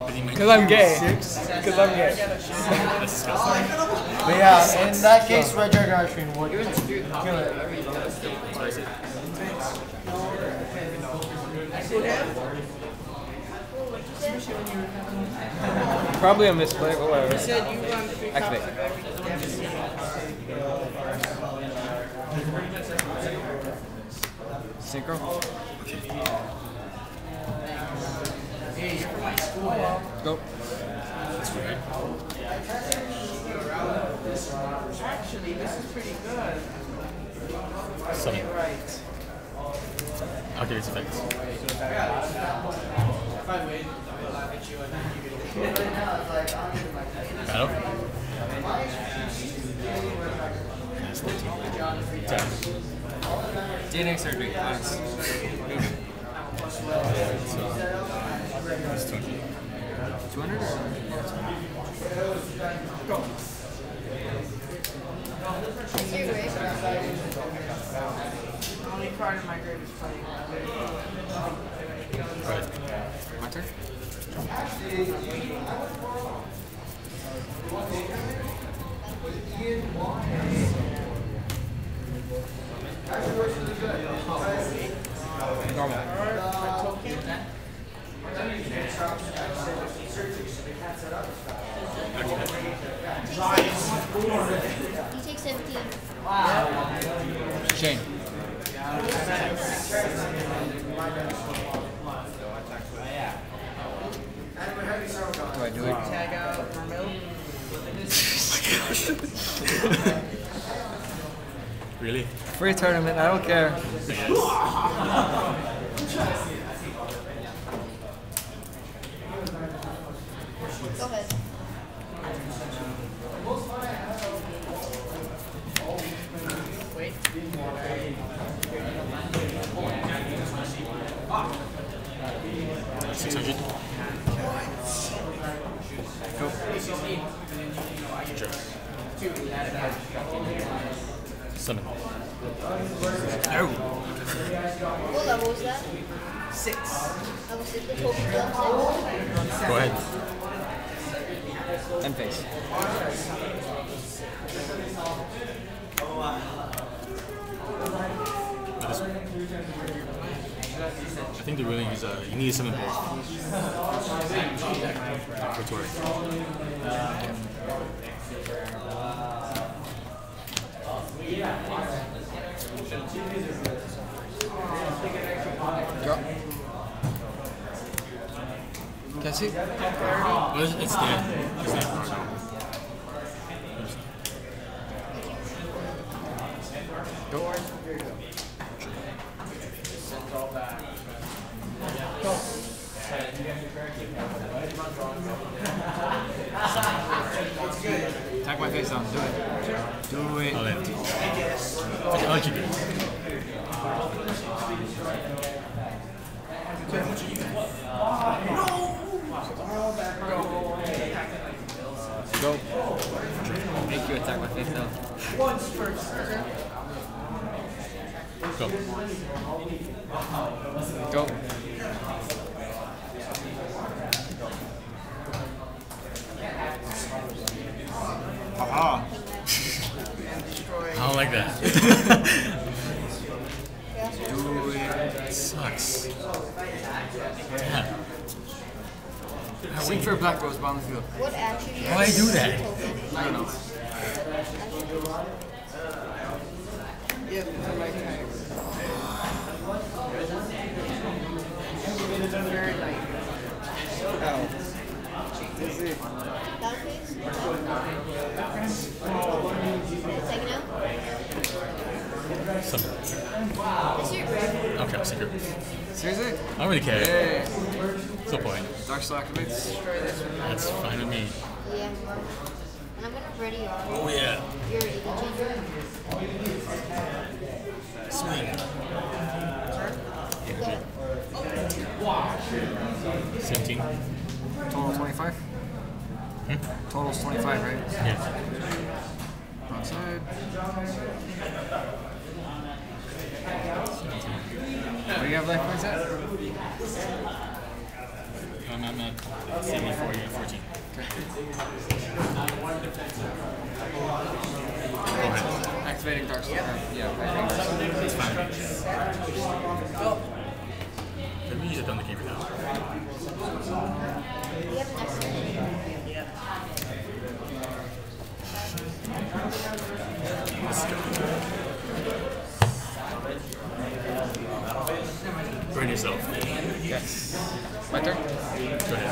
Because I'm gay. Because I'm gay. That's disgusting. But yeah, in that case, Red Dragon Ice Cream would kill it. Probably a misplay, but whatever. Activate. Synchro. Go. Actually, this is pretty good. Summon. I'll give its effects. Battle? That's 13. Attack. DNA surgery. Nice. That's 20. 200? Go. The only card in my grave is playing. Right. My turn? Normal. You take 17. Chain. Do I do it? Tag out Vermil. Really? Free tournament, I don't care. Go ahead. Wait. 600. Go. Sure. Summon. No. What level was that? 6. I was at the top level. Go ahead. End phase. This one. I think the ruling is you need to summon both. For Tori. Drop. Can I see? Well, it's dead. It's dead. Go. Attack my face on. Do it. Do it. I'll end. I'll keep it. Go. Make you attack my face now. Once first. Go. Go. Haha. I don't like that. Do it. Sucks. Damn. Sing for a black rose on the field. What action? Why do that? I don't know. Yep, it's on my tag. Very light. Battle phase? Second out? Summon. This is your grave. Okay, I'll secret. Seriously? I don't really care. Hey. What's the point? Dark Soul activates. That's fine with me. Yeah. And I'm gonna ready on Oh yeah. your ED changer. Swing. Go ahead. 17. Total 25? Total's 25, right? Yeah. Wrong side. What do you have life points at? I'm at 74, you're at 14. Go ahead. Activating Dark Soul. Yeah, It's fine. Let me use it on the key for now. We have an extra minute. Let's go. Burn yourself. Yes. My turn? Go ahead.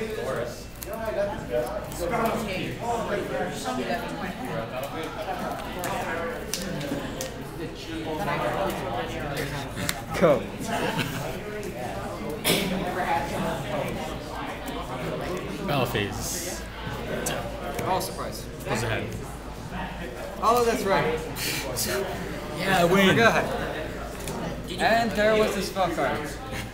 Go. Battle phase. Oh, surprise. What's ahead? Oh, that's right. Yeah, I win. Forgot. And there was the spell card.